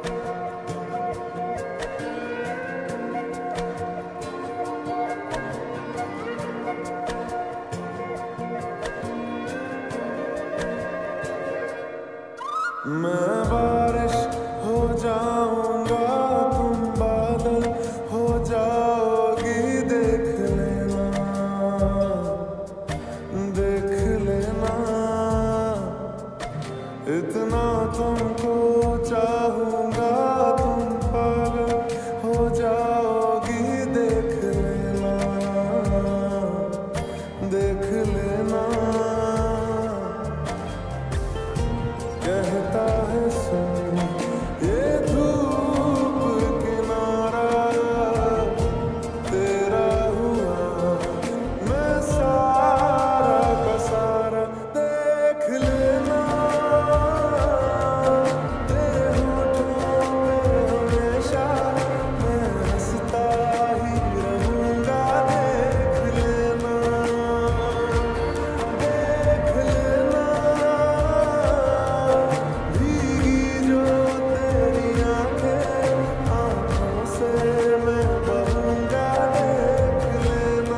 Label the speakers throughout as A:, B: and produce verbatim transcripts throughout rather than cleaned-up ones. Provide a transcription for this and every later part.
A: मैं बारिश हो जाऊंगा, तुम बादल हो जाओगी। देख लेना, देख लेना, इतना तुमको चाहूंगा, तुम पागल हो जाओगी। देख लेना, देख लेना, कहता है सुन ये धूप किनारा, तेरा हुआ मैं सारा का सारा। देख लेना, तेरे होठों पे हमेशा मैं हंसता ही रहूंगा। देख लेना, देख लेना, मैं बहूंगा। देख लेना,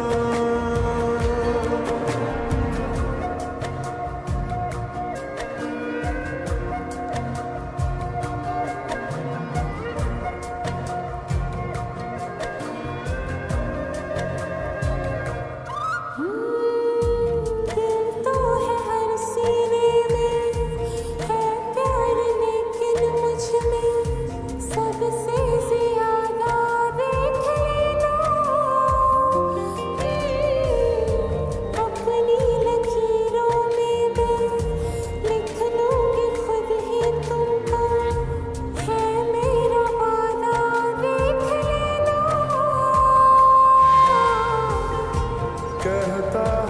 B: दिल तो है हर सीने में, है प्यार लेकिन मुझ में सबसे ज्यादा। देख लेना, अपनी लकीरों में मैं लिख लूंगी खुद ही तुमको, है मेरा वादा। देख लेना,
A: कहता